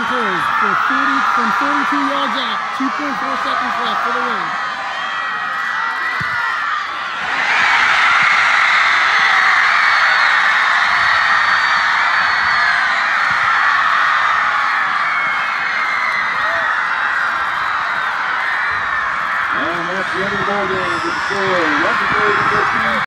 pulls for 42 yards out. 2.4 seconds left for the win. And that's the end of the ball game. The score, 11-15.